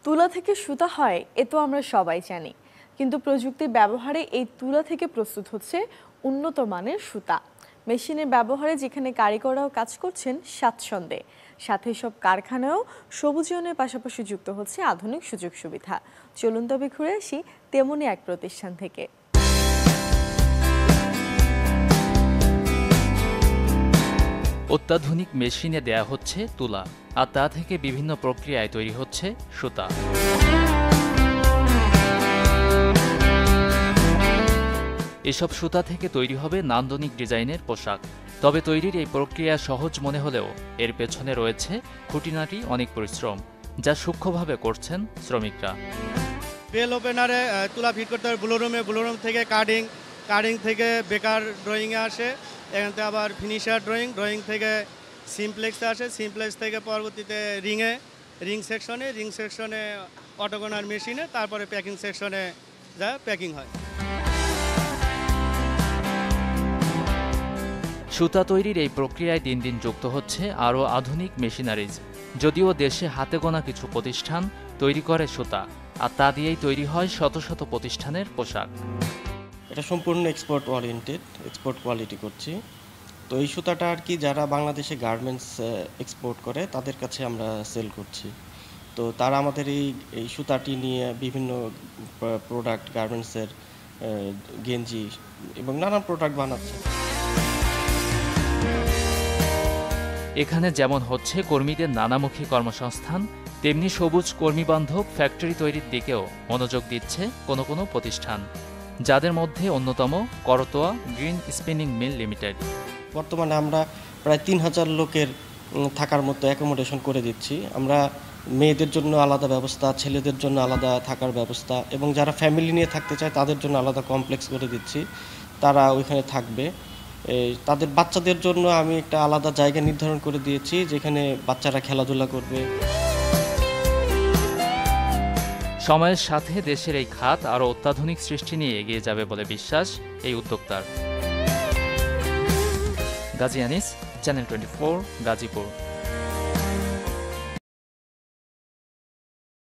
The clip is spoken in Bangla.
তুলা থেকে সুতা হয় এ তো আমরা সবাই জানি, কিন্তু প্রযুক্তি ব্যবহারে এই তুলা থেকে প্রস্তুত হচ্ছে উন্নত মানের সুতা। মেশিনের ব্যবহারে যেখানে কারিগররাও কাজ করছেন স্বাচ্ছন্দ্যে, সাথে সব কারখানায়ও সবুজায়নের পাশাপাশি যুক্ত হচ্ছে আধুনিক সুযোগ সুবিধা। চলুন তবে ঘুরে আসি তেমনই এক প্রতিষ্ঠান থেকে। অত্যাধুনিক মেশিনে দেয়া হচ্ছে তুলা, আর তা থেকে বিভিন্ন প্রক্রিয়ায় তৈরি হচ্ছে সুতা। এসব সুতা থেকে তৈরি হবে নান্দনিক ডিজাইনের পোশাক। তবে তৈরির এই প্রক্রিয়া সহজ মনে হলেও এর পেছনে রয়েছে খুঁটিনাটি অনেক পরিশ্রম, যা সূক্ষ্মভাবে করছেন শ্রমিকরা। বেল ওপেনারে তুলা ফিট করতে হবে ব্লুরুম থেকে কাটিং থেকে বেকার ড্রয়িংয়ে আসে, এখান থেকে আবার ফিনিশার ড্রয়িং থেকে সিমপ্লেক্সে আসে, সিমপ্লেক্স থেকে পরবর্তীতে রিং সেকশনে অটোগোনার মেশিনে, তারপরে প্যাকিং সেকশনে যা প্যাকিং হয়। সুতা তৈরির এই প্রক্রিয়ায় দিন দিন যুক্ত হচ্ছে আরও আধুনিক মেশিনারিজ। যদিও দেশে হাতে গোনা কিছু প্রতিষ্ঠান তৈরি করে সুতা, আর তা দিয়েই তৈরি হয় শত শত প্রতিষ্ঠানের পোশাক। এটা সম্পূর্ণ এক্সপোর্ট ওরিয়েন্টেড, এক্সপোর্ট কোয়ালিটি করছি। তো এই সুতাটা আর কি যারা বাংলাদেশে গার্মেন্টস এক্সপোর্ট করে তাদের কাছে আমরা সেল করছি। তো তারা আমাদের এই সুতাটি নিয়ে বিভিন্ন প্রোডাক্ট, গার্মেন্টসের গেঞ্জি এবং নানান প্রোডাক্ট বানাচ্ছে। এখানে যেমন হচ্ছে কর্মীদের নানামুখী কর্মসংস্থান, তেমনি সবুজ কর্মীবান্ধব ফ্যাক্টরি তৈরির দিকেও মনোযোগ দিচ্ছে কোনো কোনো প্রতিষ্ঠান, যাদের মধ্যে অন্যতম Karatoya green spinning mill limited. বর্তমানে আমরা প্রায় ৩,০০০ লোকের থাকার মতো অ্যাকোমোডেশন করে দিচ্ছি। আমরা মেয়েদের জন্য আলাদা ব্যবস্থা, ছেলেদের জন্য আলাদা থাকার ব্যবস্থা, এবং যারা ফ্যামিলি নিয়ে থাকতে চায় তাদের জন্য আলাদা কমপ্লেক্স করে দিচ্ছি, তারা ওইখানে থাকবে। তাদের বাচ্চাদের জন্য আমি একটা আলাদা জায়গা নির্ধারণ করে দিয়েছি, যেখানে বাচ্চারা খেলাধুলা করবে। সময়ের সাথে দেশের এই খাত আরও অত্যাধুনিক সৃষ্টি নিয়ে এগিয়ে যাবে বলে বিশ্বাস এই উদ্যোক্তার। গাজী আনিস, চ্যানেল 24, গাজীপুর।